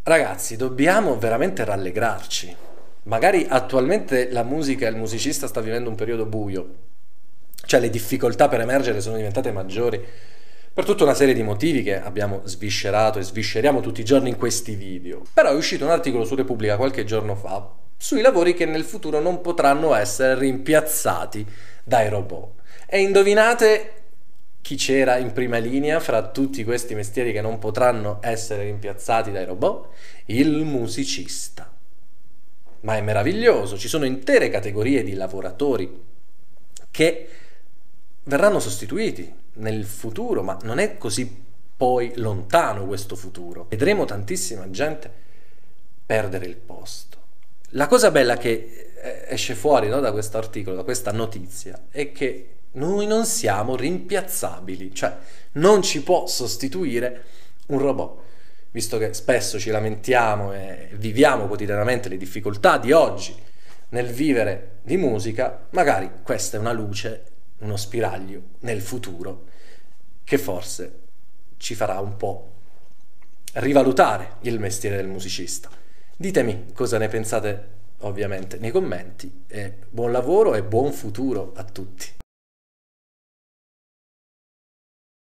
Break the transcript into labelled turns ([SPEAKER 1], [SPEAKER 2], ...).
[SPEAKER 1] Ragazzi, dobbiamo veramente rallegrarci. Magari attualmente la musica e il musicista sta vivendo un periodo buio, cioè le difficoltà per emergere sono diventate maggiori per tutta una serie di motivi che abbiamo sviscerato e svisceriamo tutti i giorni in questi video. Però è uscito un articolo su Repubblica qualche giorno fa sui lavori che nel futuro non potranno essere rimpiazzati dai robot. E indovinate chi c'era in prima linea fra tutti questi mestieri che non potranno essere rimpiazzati dai robot? Il musicista. Ma è meraviglioso, ci sono intere categorie di lavoratori che verranno sostituiti nel futuro, ma non è così poi lontano questo futuro. Vedremo tantissima gente perdere il posto. La cosa bella che esce fuori, no, da questo articolo, da questa notizia, è che noi non siamo rimpiazzabili, cioè non ci può sostituire un robot. Visto che spesso ci lamentiamo e viviamo quotidianamente le difficoltà di oggi nel vivere di musica, magari questa è una luce, uno spiraglio nel futuro che forse ci farà un po' rivalutare il mestiere del musicista. Ditemi cosa ne pensate ovviamente nei commenti e buon lavoro e buon futuro a tutti.